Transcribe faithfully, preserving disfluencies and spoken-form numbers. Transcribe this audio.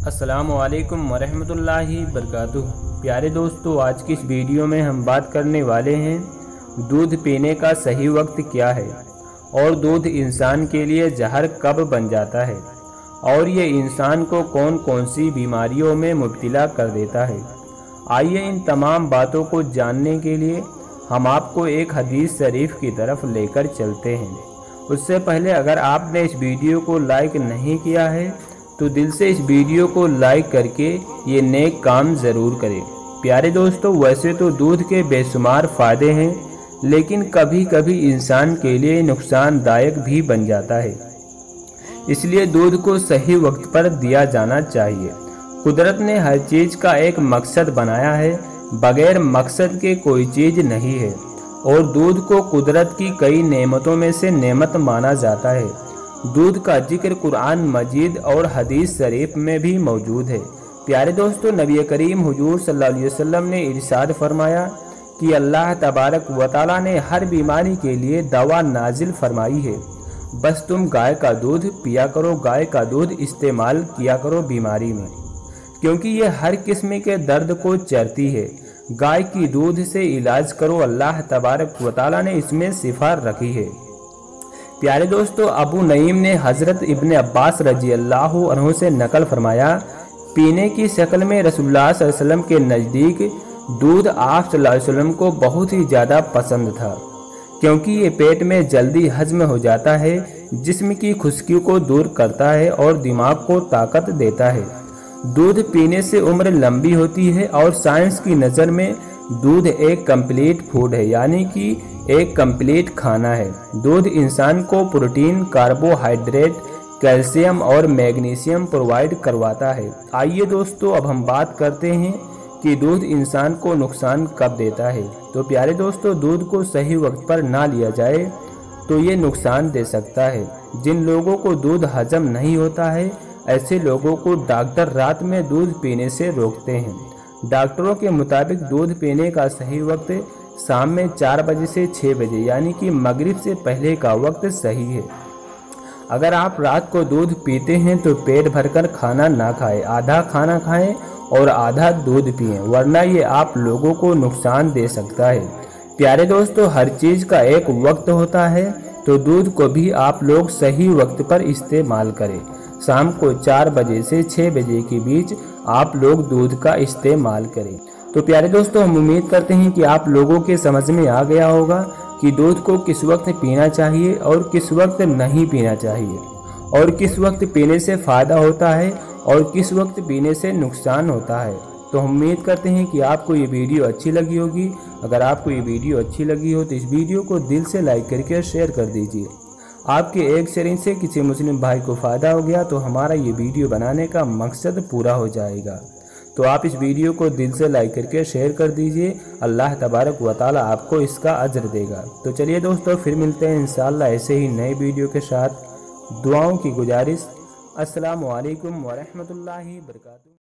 अस्सलाम वालेकुम वरहमतुल्लाहि वबरकातुहू। प्यारे दोस्तों, आज की इस वीडियो में हम बात करने वाले हैं दूध पीने का सही वक्त क्या है और दूध इंसान के लिए जहर कब बन जाता है और ये इंसान को कौन कौन सी बीमारियों में मुब्तला कर देता है। आइए इन तमाम बातों को जानने के लिए हम आपको एक हदीस शरीफ की तरफ लेकर चलते हैं। उससे पहले अगर आपने इस वीडियो को लाइक नहीं किया है तो दिल से इस वीडियो को लाइक करके ये नेक काम ज़रूर करें। प्यारे दोस्तों, वैसे तो दूध के बेशुमार फ़ायदे हैं, लेकिन कभी कभी इंसान के लिए नुकसानदायक भी बन जाता है। इसलिए दूध को सही वक्त पर दिया जाना चाहिए। कुदरत ने हर चीज़ का एक मकसद बनाया है, बगैर मकसद के कोई चीज़ नहीं है, और दूध को कुदरत की कई नेमतों में से नेमत माना जाता है। दूध का जिक्र कुरान मजीद और हदीस शरीफ में भी मौजूद है। प्यारे दोस्तों, नबी करीम हुजूर सल्लल्लाहु अलैहि वसल्लम ने इरशाद फरमाया कि अल्लाह तबारक व तआला ने हर बीमारी के लिए दवा नाजिल फरमाई है, बस तुम गाय का दूध पिया करो, गाय का दूध इस्तेमाल किया करो बीमारी में, क्योंकि ये हर किस्म के दर्द को चरती है। गाय की दूध से इलाज करो, अल्लाह तबारक व तआला ने इसमें शिफा रखी है। प्यारे दोस्तों, अबू नईम ने हज़रत इब्ने अब्बास रजी अल्लाह अन्हु से नकल फरमाया, पीने की शक्ल में रसूलुल्लाह सल्लल्लाहु अलैहि वसल्लम के नज़दीक दूध आप सल्लल्लाहु अलैहि वसल्लम को बहुत ही ज़्यादा पसंद था, क्योंकि ये पेट में जल्दी हजम हो जाता है, जिस्म की खुश्की को दूर करता है और दिमाग को ताकत देता है। दूध पीने से उम्र लंबी होती है और साइंस की नज़र में दूध एक कंप्लीट फूड है, यानी कि एक कंप्लीट खाना है। दूध इंसान को प्रोटीन, कार्बोहाइड्रेट, कैल्शियम और मैग्नीशियम प्रोवाइड करवाता है। आइए दोस्तों, अब हम बात करते हैं कि दूध इंसान को नुकसान कब देता है। तो प्यारे दोस्तों, दूध को सही वक्त पर ना लिया जाए तो ये नुकसान दे सकता है। जिन लोगों को दूध हजम नहीं होता है, ऐसे लोगों को डॉक्टर रात में दूध पीने से रोकते हैं। डॉक्टरों के मुताबिक दूध पीने का सही वक्त शाम में चार बजे से छः बजे, यानी कि मगरिब से पहले का वक्त सही है। अगर आप रात को दूध पीते हैं तो पेट भरकर खाना ना खाएं, आधा खाना खाएं और आधा दूध पिएं, वरना ये आप लोगों को नुकसान दे सकता है। प्यारे दोस्तों, हर चीज़ का एक वक्त होता है, तो दूध को भी आप लोग सही वक्त पर इस्तेमाल करें। शाम को चार बजे से छः बजे के बीच आप लोग दूध का इस्तेमाल करें। तो प्यारे दोस्तों, हम उम्मीद करते हैं कि आप लोगों के समझ में आ गया होगा कि दूध को किस वक्त पीना चाहिए और किस वक्त नहीं पीना चाहिए, और किस वक्त पीने से फ़ायदा होता है और किस वक्त पीने से नुकसान होता है। तो हम उम्मीद करते हैं कि आपको ये वीडियो अच्छी लगी होगी। अगर आपको ये वीडियो अच्छी लगी हो तो इस वीडियो को दिल से लाइक करके शेयर कर दीजिए। आपके एक शेयरिंग से किसी मुस्लिम भाई को फ़ायदा हो गया तो हमारा ये वीडियो बनाने का मकसद पूरा हो जाएगा। तो आप इस वीडियो को दिल से लाइक करके शेयर कर दीजिए। अल्लाह तबारक व तआला आपको इसका अज्र देगा। तो चलिए दोस्तों, फिर मिलते हैं इंशाअल्लाह ऐसे ही नए वीडियो के साथ। दुआओं की गुजारिश। अस्सलामु अलैकुम व रहमतुल्लाहि व बरकातुहू।